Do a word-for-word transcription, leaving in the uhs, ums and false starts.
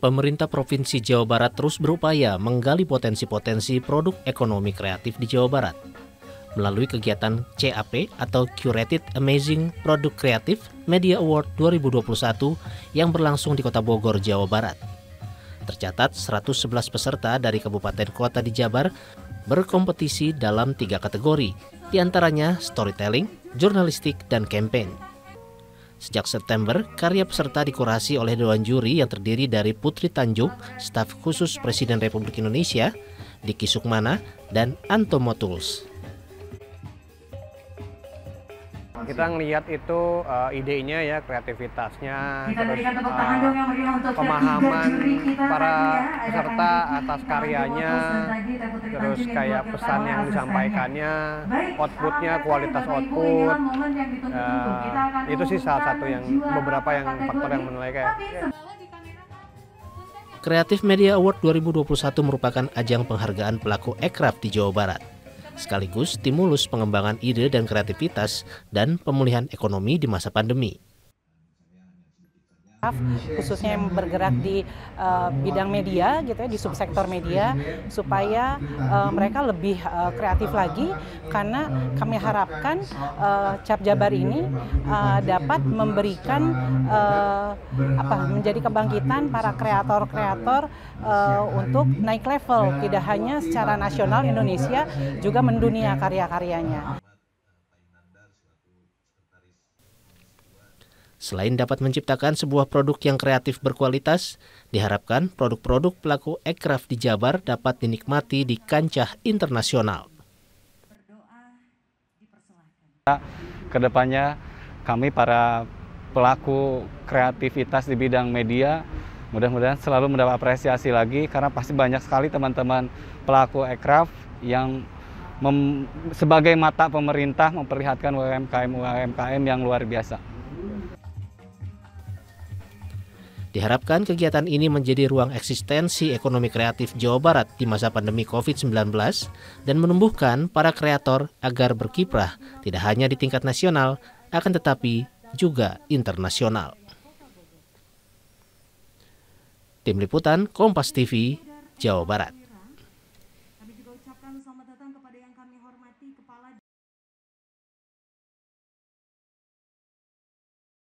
Pemerintah Provinsi Jawa Barat terus berupaya menggali potensi-potensi produk ekonomi kreatif di Jawa Barat. Melalui kegiatan C A P atau Curated Amazing Product Creative Media Award dua ribu dua puluh satu yang berlangsung di Kota Bogor, Jawa Barat. Tercatat seratus sebelas peserta dari kabupaten kota di Jabar berkompetisi dalam tiga kategori, diantaranya storytelling, jurnalistik, dan campaign. Sejak September, karya peserta dikurasi oleh Dewan Juri yang terdiri dari Putri Tanjung, staf khusus Presiden Republik Indonesia, Diki Sukmana, dan Anto Motuls. Kita ngelihat itu uh, idenya ya, kreativitasnya, kita terus uh, untuk pemahaman para peserta atas karyanya, terus kayak pesan yang disampaikannya, outputnya, kualitas output, uh, itu sih salah satu yang beberapa yang faktor yang menilai kayak. Creative Media Award dua ribu dua puluh satu merupakan ajang penghargaan pelaku ekraf di Jawa Barat, sekaligus stimulus pengembangan ide dan kreativitas dan pemulihan ekonomi di masa pandemi. Khususnya yang bergerak di uh, bidang media, gitu ya, di subsektor media, supaya uh, mereka lebih uh, kreatif lagi, karena kami harapkan uh, Cap Jabar ini uh, dapat memberikan uh, apa menjadi kebangkitan para kreator-kreator uh, untuk naik level, tidak hanya secara nasional Indonesia, juga mendunia karya-karyanya. Selain dapat menciptakan sebuah produk yang kreatif berkualitas, diharapkan produk-produk pelaku ekraf di Jabar dapat dinikmati di kancah internasional. Kedepannya kami para pelaku kreativitas di bidang media mudah-mudahan selalu mendapat apresiasi lagi, karena pasti banyak sekali teman-teman pelaku ekraf yang mem, sebagai mata pemerintah memperlihatkan U M K M-U M K M yang luar biasa. Diharapkan kegiatan ini menjadi ruang eksistensi ekonomi kreatif Jawa Barat di masa pandemi covid sembilan belas dan menumbuhkan para kreator agar berkiprah tidak hanya di tingkat nasional, akan tetapi juga internasional. Tim Liputan Kompas T V, Jawa Barat.